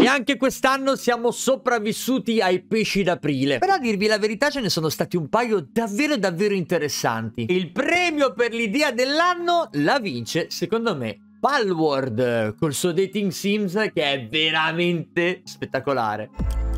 anche quest'anno siamo sopravvissuti ai pesci d'aprile. Però a dirvi la verità ce ne sono stati un paio davvero interessanti. Il premio per l'idea dell'anno la vince, secondo me, Palworld col suo dating sims che è veramente spettacolare.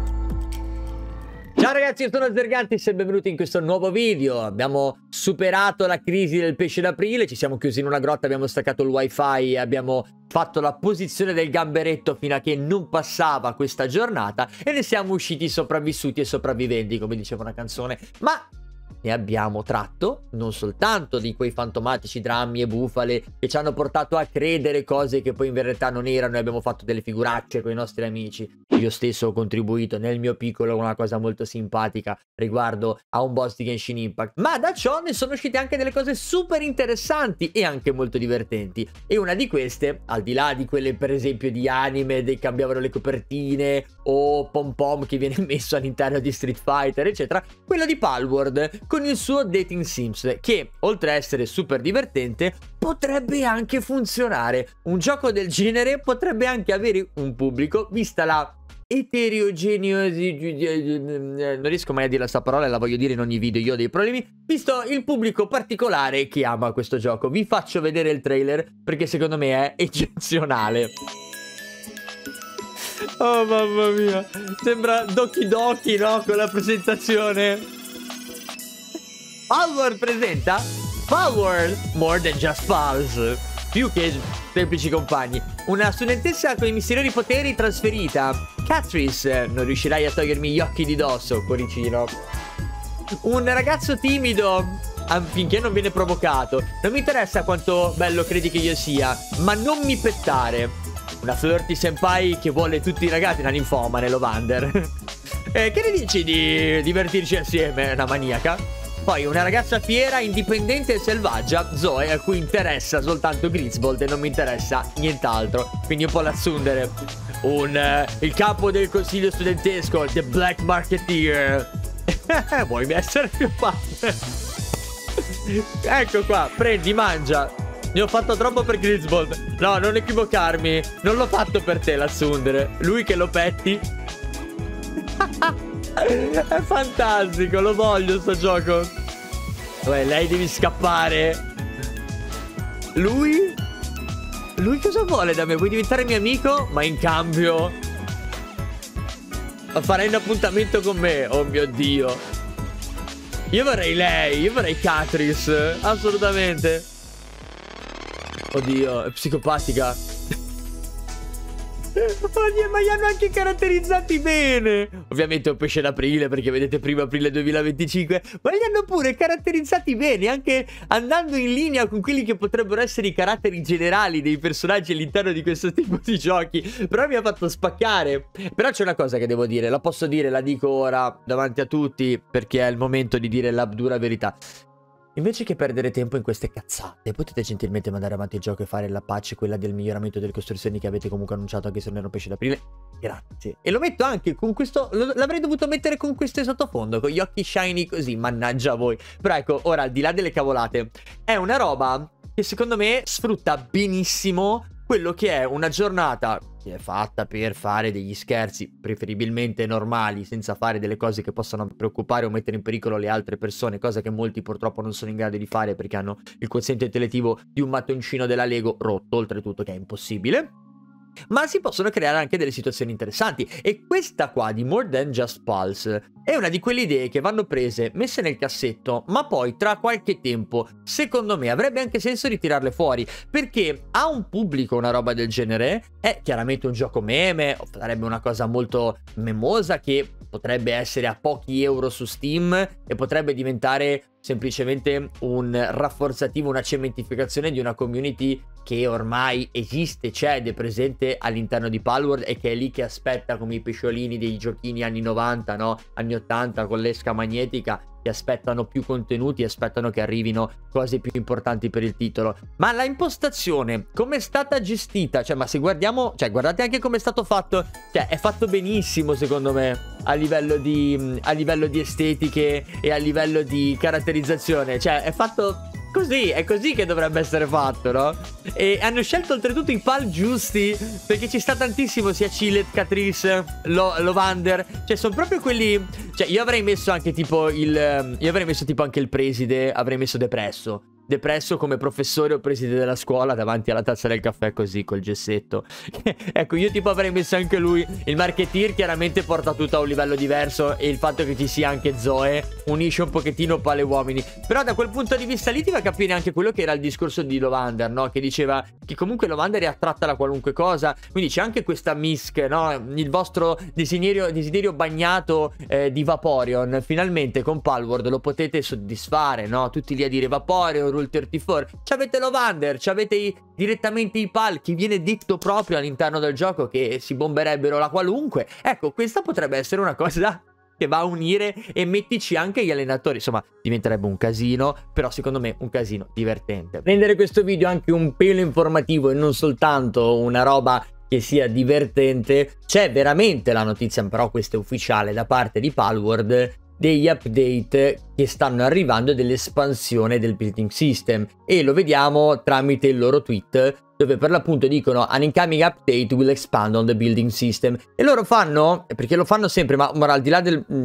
Ciao ragazzi, io sono Zergantis e benvenuti in questo nuovo video. Abbiamo superato la crisi del pesce d'aprile, ci siamo chiusi in una grotta, abbiamo staccato il wifi e abbiamo fatto la posizione del gamberetto fino a che non passava questa giornata e ne siamo usciti sopravvissuti e sopravviventi, come diceva una canzone. Ma ne abbiamo tratto non soltanto di quei fantomatici drammi e bufale che ci hanno portato a credere cose che poi in verità non erano e abbiamo fatto delle figuracce con i nostri amici. Io stesso ho contribuito nel mio piccolo con una cosa molto simpatica riguardo a un boss di Genshin Impact, ma da ciò ne sono uscite anche delle cose super interessanti e anche molto divertenti. E una di queste, al di là di quelle per esempio di anime che cambiavano le copertine o pom pom che viene messo all'interno di Street Fighter eccetera, quello di Palworld con il suo dating sims che, oltre a essere super divertente, potrebbe anche funzionare. Un gioco del genere potrebbe anche avere un pubblico, vista la non riesco mai a dire questa parola e la voglio dire in ogni video, io ho dei problemi. Visto il pubblico particolare che ama questo gioco, vi faccio vedere il trailer perché secondo me è eccezionale. Oh mamma mia, sembra Doki Doki, no? Con la presentazione. Palworld presenta Palworld More Than Just Pals, più che semplici compagni. Una studentessa con i misteriosi poteri trasferita. Catrice, non riuscirai a togliermi gli occhi di dosso, cuoricino. Un ragazzo timido finché non viene provocato. Non mi interessa quanto bello credi che io sia, ma non mi pettare. Una flirty senpai che vuole tutti i ragazzi, una ninfomane, Lovander. Che ne dici di divertirci assieme, una maniaca? Poi una ragazza fiera, indipendente e selvaggia, Zoe, a cui interessa soltanto Grizzbold e non mi interessa nient'altro. Quindi un po' la tsundere. Il capo del consiglio studentesco, The Black Marketeer. Vuoi essere più facile? Ecco qua, prendi, mangia. Ne ho fatto troppo per Grizzbold. No, non equivocarmi. Non l'ho fatto per te, la tsundere. Lui che lo petti. È fantastico, lo voglio sto gioco. Vabbè, lei devi scappare. Lui cosa vuole da me? Vuoi diventare mio amico? Ma in cambio farai un appuntamento con me. Oh mio Dio. Io vorrei lei. Io vorrei Catrice. Assolutamente. Oddio, è psicopatica. Oddio, ma li hanno anche caratterizzati bene. Ovviamente è un pesce d'aprile perché vedete 1° aprile 2025. Ma li hanno pure caratterizzati bene, anche andando in linea con quelli che potrebbero essere i caratteri generali dei personaggi all'interno di questo tipo di giochi. Però mi ha fatto spaccare. Però c'è una cosa che devo dire, la posso dire, la dico ora davanti a tutti perché è il momento di dire la dura verità. Invece che perdere tempo in queste cazzate, potete gentilmente mandare avanti il gioco e fare la pace, quella del miglioramento delle costruzioni che avete comunque annunciato anche se non era un pesce d'aprile. Grazie. E lo metto anche con questo, l'avrei dovuto mettere con questo sottofondo, con gli occhi shiny così, mannaggia voi. Però ecco, ora al di là delle cavolate, è una roba che secondo me sfrutta benissimo quello che è una giornata che è fatta per fare degli scherzi preferibilmente normali, senza fare delle cose che possano preoccupare o mettere in pericolo le altre persone, cosa che molti purtroppo non sono in grado di fare perché hanno il quoziente intellettivo di un mattoncino della Lego rotto, oltretutto, che è impossibile. Ma si possono creare anche delle situazioni interessanti. E questa qua di More Than Just Pulse è una di quelle idee che vanno prese, messe nel cassetto, ma poi tra qualche tempo secondo me avrebbe anche senso ritirarle fuori, perché ha un pubblico una roba del genere. È chiaramente un gioco meme, sarebbe una cosa molto memosa che potrebbe essere a pochi euro su Steam e potrebbe diventare semplicemente un rafforzativo, una cementificazione di una community che ormai esiste, c'è ed è presente all'interno di Palworld e che è lì che aspetta come i pesciolini dei giochini anni 90, no? Anni 80 con l'esca magnetica, che aspettano più contenuti, aspettano che arrivino cose più importanti per il titolo. Ma la impostazione, come è stata gestita, cioè ma se guardiamo, cioè guardate anche come è stato fatto, cioè è fatto benissimo secondo me a livello di estetiche e a livello di caratterizzazione, cioè è fatto così, è così che dovrebbe essere fatto, no? E hanno scelto oltretutto i pal giusti, perché ci sta tantissimo sia Cillet, Catrice, Lovander. Cioè sono proprio quelli. Cioè io avrei messo anche tipo io avrei messo tipo anche il preside. Avrei messo Depresso come professore o preside della scuola davanti alla tazza del caffè, così col gessetto. Ecco, io tipo avrei messo anche lui. Il marketeer chiaramente porta tutto a un livello diverso, e il fatto che ci sia anche Zoe unisce un pochettino pale uomini. Però da quel punto di vista lì ti va a capire anche quello che era il discorso di Lovander, no? Che diceva che comunque Lovander è attratta da qualunque cosa. Quindi c'è anche questa misc, no? Il vostro desiderio bagnato di Vaporeon finalmente con Palworld lo potete soddisfare, no? Tutti lì a dire Vaporeon, Rule 34. C'avete Lovander, c'avete direttamente i pal, che viene detto proprio all'interno del gioco che si bomberebbero la qualunque. Ecco, questa potrebbe essere una cosa che va a unire, e mettici anche gli allenatori. Insomma, diventerebbe un casino, però secondo me un casino divertente. Rendere questo video anche un pelo informativo e non soltanto una roba che sia divertente, c'è veramente la notizia, però questa è ufficiale da parte di Palworld, degli update che stanno arrivando, dell'espansione del building system, e lo vediamo tramite il loro tweet, dove per l'appunto dicono an incoming update will expand on the building system. E loro fanno, perché lo fanno sempre, ma al di là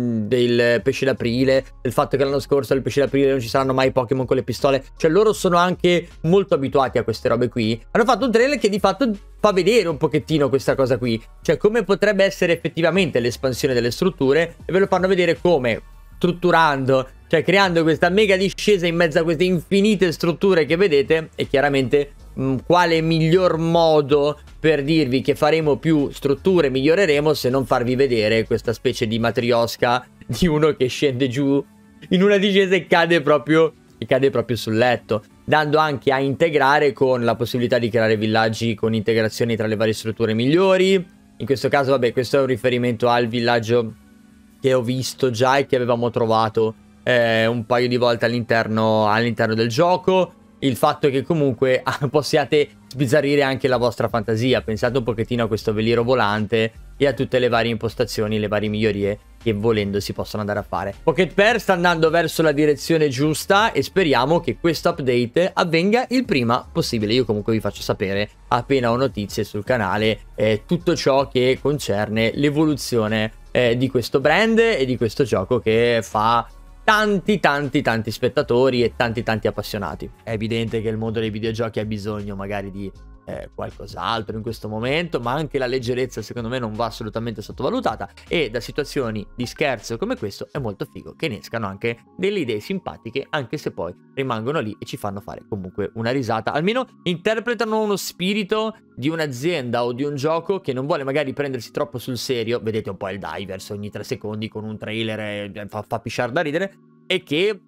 del pesce d'aprile, del fatto che l'anno scorso al pesce d'aprile non ci saranno mai Pokémon con le pistole, cioè loro sono anche molto abituati a queste robe qui. Hanno fatto un trailer che di fatto fa vedere un pochettino questa cosa qui, cioè come potrebbe essere effettivamente l'espansione delle strutture, e ve lo fanno vedere come strutturando, cioè creando questa mega discesa in mezzo a queste infinite strutture che vedete. E chiaramente quale miglior modo per dirvi che faremo più strutture, miglioreremo, se non farvi vedere questa specie di matriosca di uno che scende giù in una discesa e cade proprio sul letto, dando anche a integrare con la possibilità di creare villaggi con integrazioni tra le varie strutture migliori. In questo caso, vabbè, questo è un riferimento al villaggio che ho visto già e che avevamo trovato un paio di volte all'interno del gioco. Il fatto che comunque possiate sbizzarrire anche la vostra fantasia. Pensate un pochettino a questo veliero volante e a tutte le varie impostazioni, le varie migliorie che volendo si possono andare a fare. Pocket Pair sta andando verso la direzione giusta e speriamo che questo update avvenga il prima possibile. Io comunque vi faccio sapere appena ho notizie sul canale tutto ciò che concerne l'evoluzione di questo brand e di questo gioco che fa tanti spettatori e tanti appassionati. È evidente che il mondo dei videogiochi ha bisogno magari di qualcos'altro in questo momento, ma anche la leggerezza secondo me non va assolutamente sottovalutata, e da situazioni di scherzo come questo è molto figo che ne escano anche delle idee simpatiche, anche se poi rimangono lì e ci fanno fare comunque una risata, almeno interpretano uno spirito di un'azienda o di un gioco che non vuole magari prendersi troppo sul serio. Vedete un po' il Divers ogni 3 secondi con un trailer fa pisciare da ridere, e che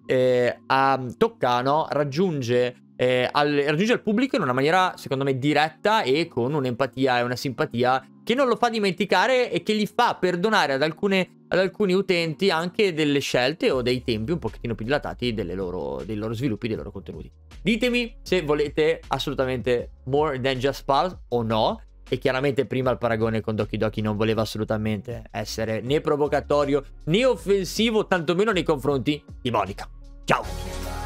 raggiunge il pubblico in una maniera secondo me diretta e con un'empatia e una simpatia che non lo fa dimenticare e che gli fa perdonare ad alcuni utenti anche delle scelte o dei tempi un pochettino più dilatati dei loro sviluppi, dei loro contenuti. Ditemi se volete assolutamente more than just pals o no. E chiaramente prima il paragone con Doki Doki non voleva assolutamente essere né provocatorio né offensivo, tantomeno nei confronti di Monica. Ciao!